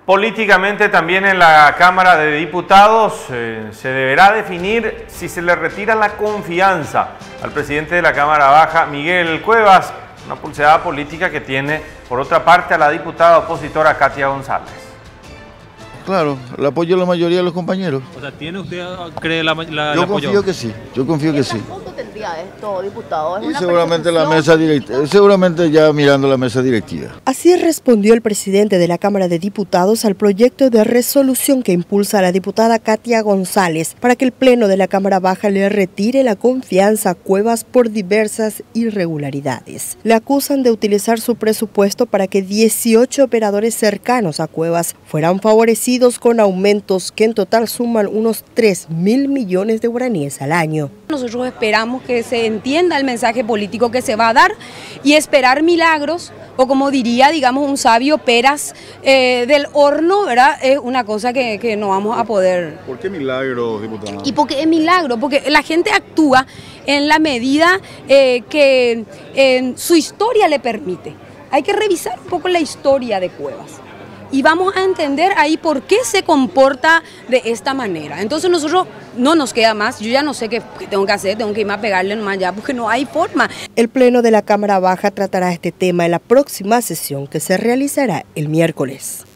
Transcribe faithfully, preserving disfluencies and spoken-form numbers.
Políticamente también en la Cámara de Diputados eh, se deberá definir si se le retira la confianza al presidente de la Cámara Baja, Miguel Cuevas, una pulseada política que tiene por otra parte a la diputada opositora Katia González. Claro, el apoyo de la mayoría de los compañeros. O sea, ¿tiene usted, cree la, la Yo el apoyo? confío que sí, yo confío que sí. ¿Cuánto tendría esto, diputado? ¿Es Y una seguramente la persecución? mesa directiva, seguramente ya mirando la mesa directiva. Así respondió el presidente de la Cámara de Diputados al proyecto de resolución que impulsa a la diputada Katia González para que el Pleno de la Cámara Baja le retire la confianza a Cuevas por diversas irregularidades. Le acusan de utilizar su presupuesto para que dieciocho operadores cercanos a Cuevas fueran favorecidos con aumentos que en total suman unos tres mil millones de guaraníes al año. Nosotros esperamos que se entienda el mensaje político que se va a dar y esperar milagros, o como diría, digamos, un sabio, peras eh, del horno, ¿verdad? Es una cosa que, que no vamos a poder. ¿Por qué milagro, diputado? Y porque es milagro, porque la gente actúa en la medida eh, que eh, su historia le permite. Hay que revisar un poco la historia de Cuevas. Y vamos a entender ahí por qué se comporta de esta manera. Entonces nosotros no nos queda más, yo ya no sé qué, qué tengo que hacer, tengo que irme a pegarle nomás ya porque no hay forma. El Pleno de la Cámara Baja tratará este tema en la próxima sesión que se realizará el miércoles.